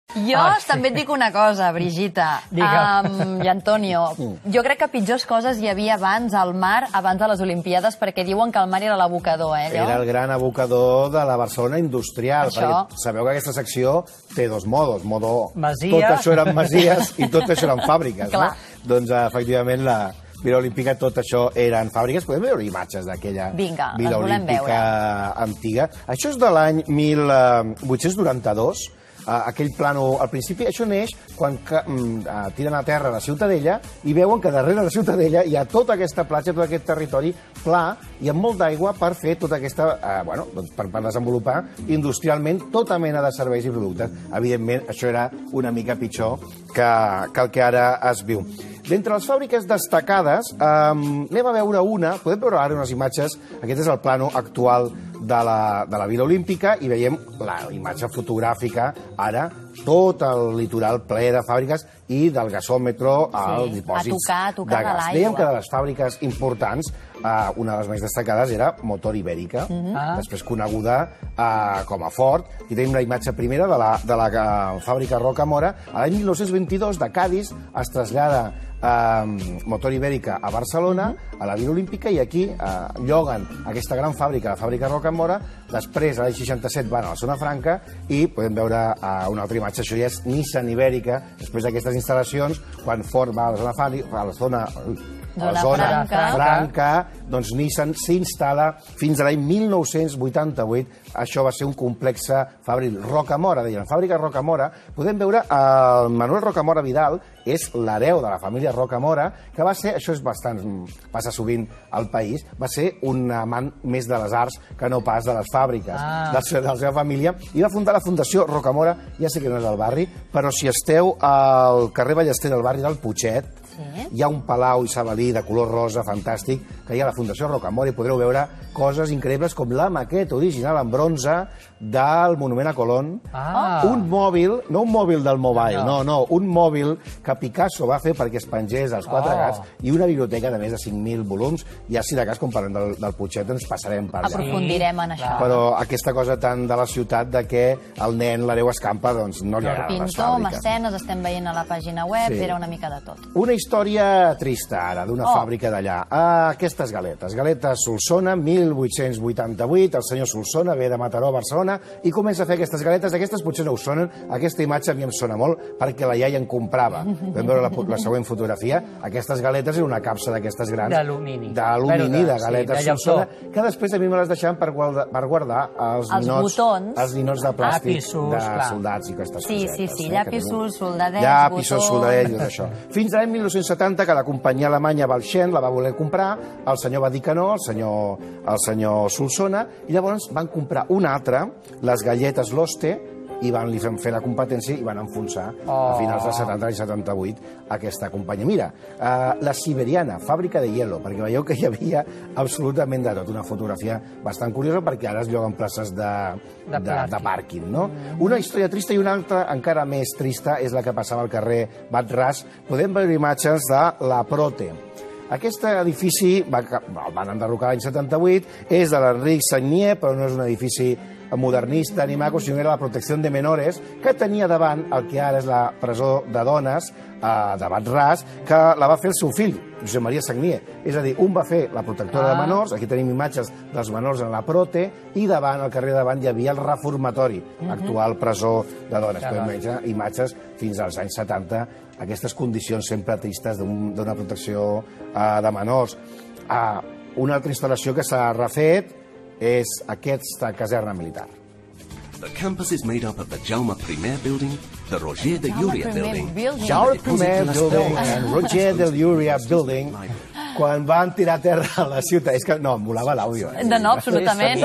Jo també et dic una cosa, Brigitta i Antonio. Jo crec que pitjors coses hi havia abans al mar, abans de les Olimpiades, perquè diuen que el mar era l'abocador, allò? Era el gran abocador de la Barcelona industrial. Sabeu que aquesta secció té dos modos. Modo, tot això eren masies i tot això eren fàbriques. Doncs, efectivament, la Vila Olímpica, tot això eren fàbriques. Podem veure imatges d'aquella Vila Olímpica antiga. Això és de l'any 1892. Aquell plànol, al principi, això neix quan tiren a terra la Ciutadella i veuen que darrere la Ciutadella hi ha tota aquesta platja, tot aquest territori pla i amb molt d'aigua per fer tota aquesta, per desenvolupar industrialment tota mena de serveis i productes. Evidentment, això era una mica pitjor que el que ara es viu. D'entre les fàbriques destacades, anem a veure una, podem veure ara unes imatges, aquest és el plànol actual de la Vila Olímpica i veiem la imatge fotogràfica ara, tot el litoral ple de fàbriques i del gasòmetre als dipòsits de gas. Dèiem que de les fàbriques importants, una de les més destacades era Motor Ibèrica, després coneguda com a Ford. Aquí tenim la imatge primera de la fàbrica Rocamora. L'any 1922, de Cadis, es trasllada Motor Ibèrica a Barcelona, a la Vila Olímpica, i aquí lloguen aquesta gran fàbrica, la fàbrica Rocamora. Després, l'any 67, van a la Zona Franca i podem veure una altra imatge. Això ja és Nissan Ibèrica, després d'aquestes instal·lacions, quan Ford va a la zona franca, doncs Nissan s'instal·la fins a l'any 1988. Això va ser un complex fabril. Rocamora, deien, fàbrica Rocamora. Podem veure el Manuel Rocamora Vidal, és l'hereu de la família Rocamora, que va ser, això és bastant, passa sovint al país, va ser un amant més de les arts que no pas de les fàbriques de la seva família, i va fundar la Fundació Rocamora. Ja sé que no és del barri, però si esteu al carrer Ballester, al barri del Putxet, hi ha un palau isabelí de color rosa fantàstic, que hi ha la Fundació Rocamora, i podreu veure coses increïbles com la maqueta original en bronze del Monument a Colón. Un mòbil, no un mòbil del Mobile, no, un mòbil que Picasso va fer perquè es pengés als Quatre Gats, i una biblioteca de més de 5.000 volums. Ja, si de cas, quan parlem del Putxet, ens passarem per allà. Aprofundirem en això. Però aquesta cosa tan de la ciutat de que el nen, l'hereu Escampa, doncs no li agraden les fàbriques. Pintor, mecenes, estem veient a la pàgina web, era una mica de tot. Una història trista, ara, d'una fàbrica d'allà. Aquestes galetes. Galetes Solsona, 1888. El senyor Solsona ve de Mataró a Barcelona i comença a fer aquestes galetes. Aquestes potser no us sonen. Aquesta imatge a mi em sona molt perquè la iaia en comprava. Podem veure la següent fotografia. Aquestes galetes eren una capsa d'aquestes grans. D'alumini. D'alumini, de galetes Solsona, que després a mi me les deixaven per guardar els ninots de plàstic de soldats i aquestes cosetes. Sí, llapisos, soldadets, llapisos, soldadets i tot això. Fins a l'any 1970, que la companyia alemanya Valschen la va voler comprar, el senyor va dir que no, el senyor Solsona, i llavors van comprar una altra, les galletes Loste, i van fer la competència i van enfonsar a finals dels 70 i 78 aquesta companyia. Mira, la Siberiana, fàbrica de hielo, perquè veieu que hi havia absolutament de tot. Una fotografia bastant curiosa perquè ara es lloguen places de pàrquing, no? Una història trista i una altra encara més trista és la que passava al carrer Bat Ras. Podem veure imatges de la Prote. Aquest edifici el van enderrocar l'any 78, és de l'Enric Sagnier, però no és un edifici modernista ni maco, sinó era la Protecció de Menores, que tenia davant el que ara és la presó de dones de Bat Ras, que la va fer el seu fill, Josep Maria Sagnier. És a dir, un va fer la protectora de menors, aquí tenim imatges dels menors en la Prote, i davant, al carrer davant, hi havia el reformatori, actual presó de dones. Podem veure imatges fins als anys 70, aquestes condicions sempre tristes d'una protecció de menors. Una altra instal·lació que s'ha refet és aquesta caserna militar. The campus is made up of the Jaume I building, the Roger de Llúria building, Jaume I building and Roger de Llúria building. Quan van tirar a terra a la ciutat... És que no, em volava l'àudio. No, absolutament.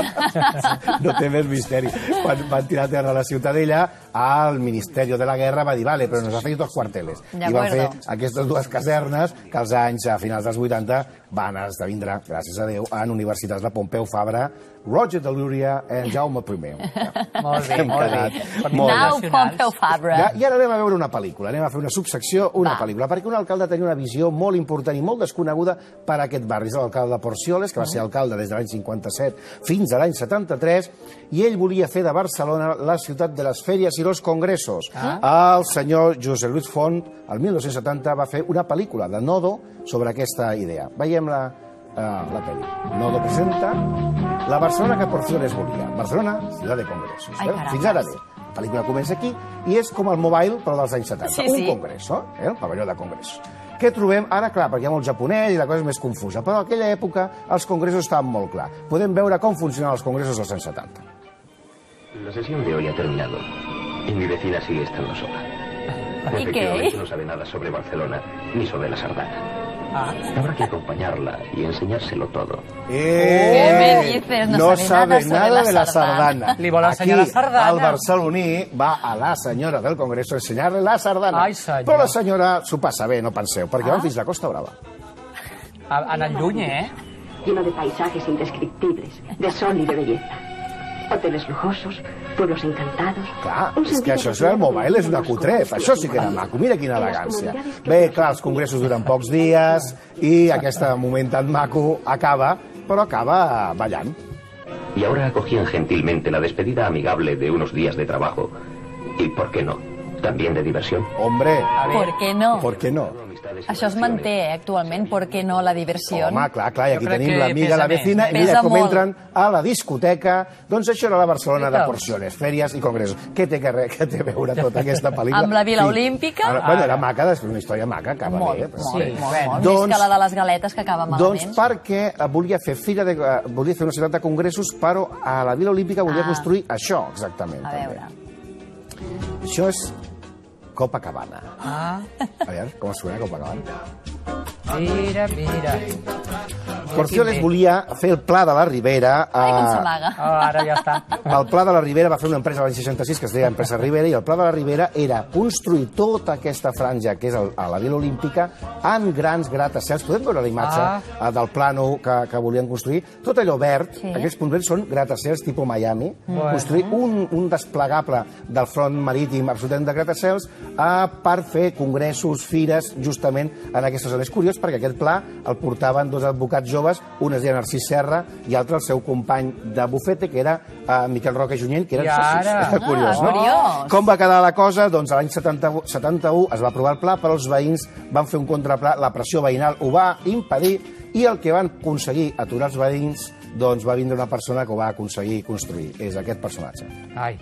No té més misteri. Quan van tirar a terra a la Ciutadella, el Ministeri de la Guerra va dir, vale, però nos hacéis dos cuarteles. I van fer aquestes dues casernes que als anys, a finals dels 80, van esdevindre, gràcies a Déu, en universitats de Pompeu Fabra, Roger de Llúria i Jaume I. Molt bé, molt bé. Now Pompeu Fabra. I ara anem a veure una pel·lícula, anem a fer una subsecció, una pel·lícula, perquè un alcalde tenia una visió molt important i molt desconeguda per a aquest barri. És l'alcalde de Porcioles, que va ser alcalde des de l'any 57 fins a l'any 73, i ell volia fer de Barcelona la ciutat de les fèries i i los congressos. El senyor José Luis Font, el 1970, va fer una pel·lícula de Nodo sobre aquesta idea. Veiem la pel·li. Nodo presenta la Barcelona que Porciones volia. Barcelona, ciutat de congressos. Fins ara bé. La pel·lícula comença aquí i és com el Mobile, però dels anys 70. Un congresso, el pavelló de congressos. Què trobem? Ara, clar, perquè hi ha molt japonès i la cosa és més confusa, però en aquella època els congressos estaven molt clar. Podem veure com funcionaven els congressos dels anys 70. La sesión de hoy ha terminado y mi vecina sigue estando sola. ¿Y Efectivamente no sabe nada sobre Barcelona ni sobre la sardana. Habrá que acompañarla y enseñárselo todo. ¿Qué me dices? No sabe nada de la sardana. Li vol ensenyar la sardana. Aquí, el barceloní va a la senyora del Congreso a ensenyar-li la sardana. Ai, senyor. Però la senyora s'ho passa bé, no penseu, perquè van fins a la Costa Brava. Ha anat lluny, Lleno de paisajes indescriptibles, de sol y de belleza. Hoteles lujosos, pueblos encantados... Clar, és que això és el Mobile, és una cutref. Això sí que era maco, mira quina elegància. Bé, clar, els congressos duren pocs dies i aquest moment tan maco acaba, però acaba ballant. Y ahora acogían gentilmente la despedida amigable de unos días de trabajo. Y, ¿por qué no? También de diversión. Hombre, ¿Por qué no? ¿por qué no? Això es manté actualment, ¿por qué no la diversió? Home, clar, i aquí Jo crec tenim que l'amiga, la pesa vecina, i més. mira Pesa com molt. entren a la discoteca. Doncs això era la Barcelona de Què tal? Porciones, fèries i congressos. Què té a veure tota aquesta pel·lícula? Amb la Vila Olímpica? Bueno, era maca, és una història maca, acaba Molt, bé. però molt, bé. molt. Doncs- Més que la de les galetes, que acaba Doncs malament. perquè volia fer una ciutat de congressos, però a la Vila Olímpica volia construir això, exactament. A també. veure. Això és Copacabana. Ah, A veure, com suena Copacabana? mira, mira. Porciones volia fer el Pla de la Ribera. Ai, com s'amaga. Oh, ara ja està. El Pla de la Ribera va fer una empresa l'any 66 que es deia Empresa Ribera, i el Pla de la Ribera era construir tota aquesta franja que és a la Vila Olímpica en grans gratacels. Podem veure la imatge del plànol que volien construir? Tot allò verd, aquests punts verds són gratacels tipus Miami. Construir un desplegable del front marítim absolutament de gratacels per fer congressos, fires, justament en aquestes zones. És curiós perquè aquest pla el portaven dos advocats joves, un es deia Narcís Serra i l'altre el seu company de bufete, que era Miquel Roca i Junyent, que eren socis. Curiós, no? Curiós. Com va quedar la cosa? Doncs l'any 71 es va aprovar el pla, però els veïns van fer un contrapla, la pressió veïnal ho va impedir, i el que van aconseguir aturar els veïns, doncs va vindre una persona que ho va aconseguir construir. És aquest personatge. Ai.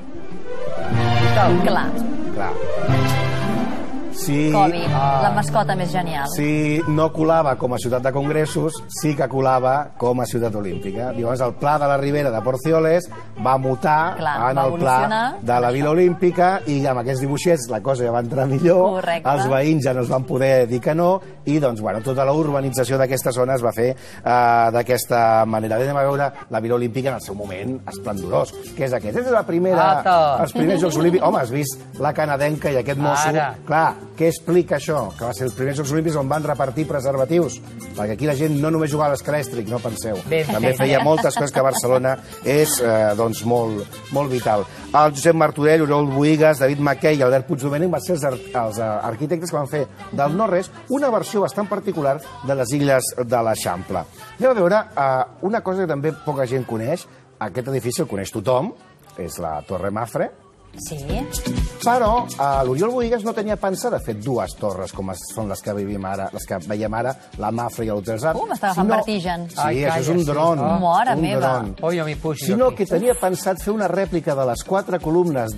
Clar. Clar. Sí, Covid, la mascota més genial. si no colava com a ciutat de congressos, sí que colava com a ciutat olímpica. Llavors, el pla de la Ribera de Porcioles va mutar Clar, en va el pla evolucionar de la Vila Olímpica, i amb aquests dibuixets la cosa ja va entrar millor, Correcte. els veïns ja no es van poder dir que no, i doncs, bueno, tota la urbanització d'aquesta zona es va fer d'aquesta manera. Anem a veure la Vila Olímpica en el seu moment esplendorós, que és aquest. És la primera, els primers Jocs Olímpics. Home, has vist la canadenca i aquest mosso? Ara. Clar, què explica això? Que va ser els primers Jocs Olímpics on van repartir preservatius, perquè aquí la gent no només jugava a l'escalèstric, no penseu. També feia moltes coses que a Barcelona és doncs molt vital. El Josep Martorell, Oriol Bohigas, David Mackay i Albert Puigdomènech van ser els arquitectes que van fer del no-res una versió bastant particular de les illes de l'Eixample. Anem a veure una cosa que també poca gent coneix. Aquest edifici el coneix tothom, és la Torre Mafre, Sí. però l'Oriol Bohigas no tenia pensat de fer dues torres com són les que veiem ara, la Mafra i l'Hotel Zart. M'estava agafant vertigen. Sí, Ai, això és un calla, dron. sí. Mare un meva. dron. Oh, jo m'hi pujo. Sinó que tenia pensat fer una rèplica de les 4 columnes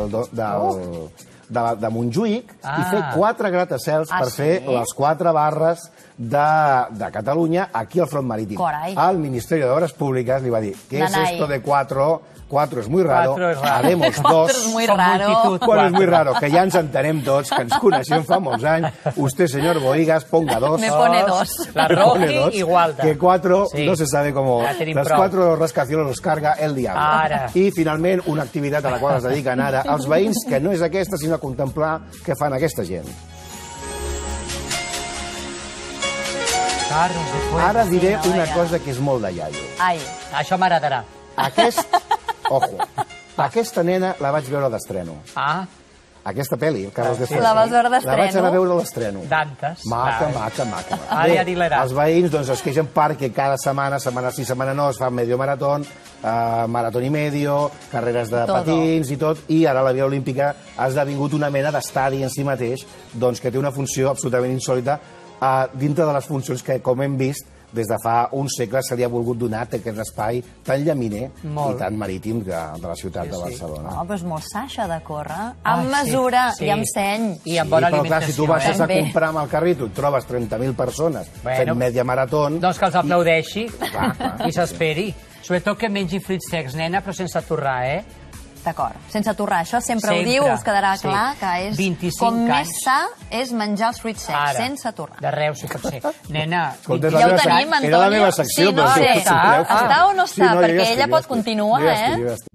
de Montjuïc i fer 4 gratacels per fer les 4 barres de Catalunya aquí al front marítim. Carai. Al Ministeri d'Obres Públiques li va dir, ¿qué es Nanay. esto de 4? 4 es muy raro, 4 es raro. haremos 2. 4 es muy raro. 4 es muy raro, que ja ens entenem tots, que ens coneixem fa molts anys. Usted, señor Bohigas, ponga 2. Me pone 2. La Me Roji pone 2, igual. que 4 Sí. no se sabe cómo. Ja tenim Los prou. 4 rascacielos los carga el diablo. Ara. I finalment una activitat a la qual es dediquen ara els veïns, que no és aquesta, sinó a contemplar què fan aquesta gent. Carros de fuego. Ara diré Sí, no, una ja. cosa que és molt de iaio. Ai, Això m'agradarà. Ojo, aquesta nena la vaig veure d'estreno. Ah, Aquesta pel·li, el Carlos de Fuego. La vas veure La vaig anar a d'estreno? veure a l'estreno. Dantes. Maca. Ara ja dilerà. Els veïns doncs, es queixen perquè cada setmana sí, setmana no, es fa medio maratón, maratón i medio, carreres de patins i tot, i ara la Via Olímpica ha esdevingut una mena d'estadi en si mateix, doncs, que té una funció absolutament insòlita dintre de les funcions que, com hem vist, des de fa un segle se li ha volgut donar aquest espai tan llaminer i tan marítim de la ciutat de Barcelona. No, però és molt Sasha de córrer, amb mesura i amb seny. I amb bona Però clar, si tu alimentació. vas a comprar amb el carrito i trobes 30.000 persones fent media marató... Doncs que els aplaudeixi i s'esperi. Sobretot que mengi fruits secs, nena, però sense torrar, eh? D'acord, sense torrar. Això sempre ho diu, us quedarà clar, que és 25 com més anys. sa és menjar els fruits secs, sense torrar. De Reus, si pot ser. Nena, Escolta, Ja ho tenim, Antònia. era la meva secció, Sí, no, però... sí. Està o no està? Perquè ella pot continuar, eh?